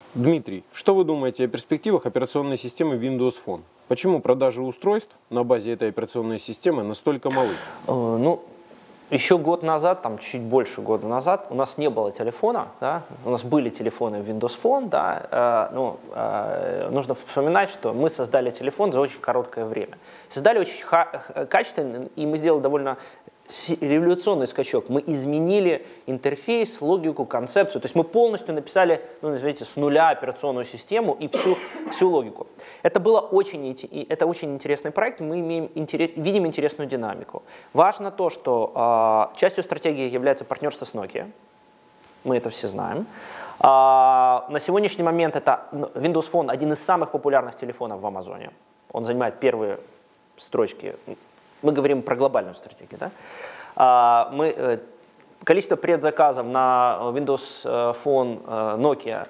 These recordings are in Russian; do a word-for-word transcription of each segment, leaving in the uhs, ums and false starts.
Дмитрий, что вы думаете о перспективах операционной системы Windows Phone? Почему продажи устройств на базе этой операционной системы настолько малы? Ну, еще год назад, там чуть больше года назад, у нас не было телефона, да? У нас были телефоны Windows Phone, да? э, ну, э, нужно вспоминать, что мы создали телефон за очень короткое время. Создали очень качественно, и мы сделали довольно революционный скачок. Мы изменили интерфейс, логику, концепцию. То есть мы полностью написали, ну, назовите, с нуля операционную систему и всю, всю логику. Это, было очень, это очень интересный проект, мы имеем, интерес, видим интересную динамику. Важно то, что э, частью стратегии является партнерство с Nokia. Мы это все знаем. Э, на сегодняшний момент это Windows Phone один из самых популярных телефонов в Амазоне. Он занимает первые строчки. Мы говорим про глобальную стратегию. Да? Мы, количество предзаказов на Windows Phone Nokia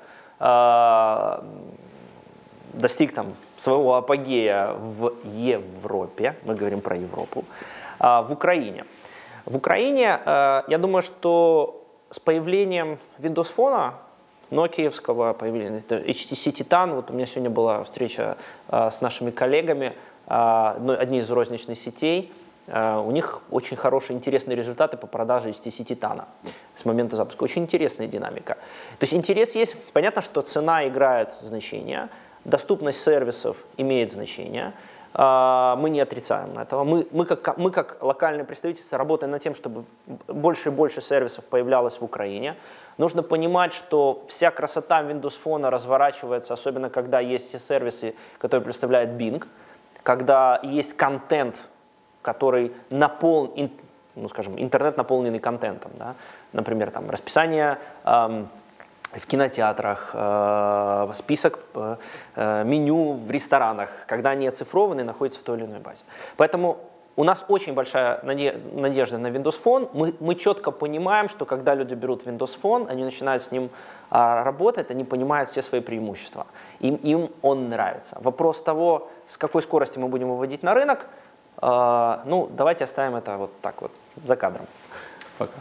достиг там своего апогея в Европе, мы говорим про Европу, в Украине. В Украине, я думаю, что с появлением Windows Phone, нокиевского появления, эйч ти си Titan, вот у меня сегодня была встреча с нашими коллегами, одни из розничных сетей, у них очень хорошие, интересные результаты по продаже эйч ти си Titan с момента запуска. Очень интересная динамика. То есть интерес есть. Понятно, что цена играет значение, доступность сервисов имеет значение. Мы не отрицаем этого. Мы, мы, как, мы как локальное представительство работаем над тем, чтобы больше и больше сервисов появлялось в Украине. Нужно понимать, что вся красота Windows Phone разворачивается, особенно когда есть те сервисы, которые представляет Bing, когда есть контент, который наполнен, ну, скажем, интернет наполненный контентом, да? Например, там, расписание эм, в кинотеатрах, э, список э, меню в ресторанах, когда они оцифрованы, находятся в той или иной базе. Поэтому у нас очень большая надежда на Windows Phone. Мы, мы четко понимаем, что когда люди берут Windows Phone, они начинают с ним а, работать, они понимают все свои преимущества. Им, им он нравится. Вопрос того, с какой скоростью мы будем выводить на рынок, э, ну, давайте оставим это вот так вот за кадром. Пока.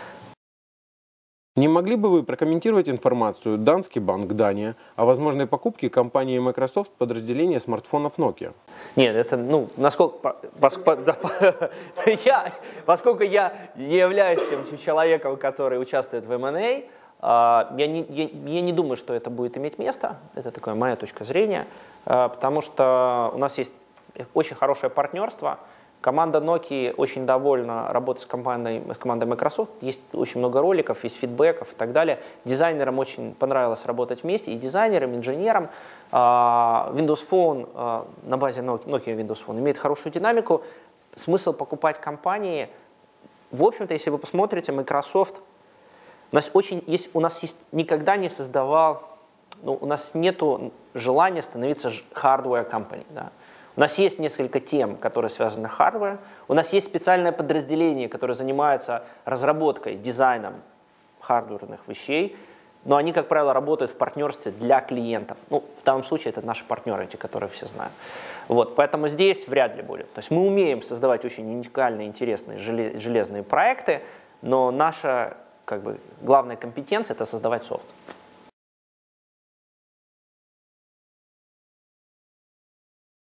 Не могли бы вы прокомментировать информацию Danske Bank Дания о возможной покупке компании Microsoft подразделения смартфонов Nokia? Нет, это, ну, насколько, поскольку, я, поскольку я не являюсь тем человеком, который участвует в эм энд эй, я не, я, я не думаю, что это будет иметь место, это такая моя точка зрения, потому что у нас есть очень хорошее партнерство. Команда Nokia очень довольна работой с командой, с командой Microsoft. Есть очень много роликов, есть фидбэков и так далее. Дизайнерам очень понравилось работать вместе, и дизайнерам, и инженерам. Windows Phone на базе Nokia Windows Phone имеет хорошую динамику. Смысл покупать компании, в общем-то, если вы посмотрите, Microsoft, у нас, очень есть, у нас есть, никогда не создавал, ну, у нас нет желания становиться hardware company. Да? У нас есть несколько тем, которые связаны с хардваром. У нас есть специальное подразделение, которое занимается разработкой, дизайном хардверных вещей, но они, как правило, работают в партнерстве для клиентов. Ну, в данном случае это наши партнеры, эти, которые все знают. Вот, поэтому здесь вряд ли будет. То есть мы умеем создавать очень уникальные, интересные железные проекты, но наша, как бы, главная компетенция – это создавать софт.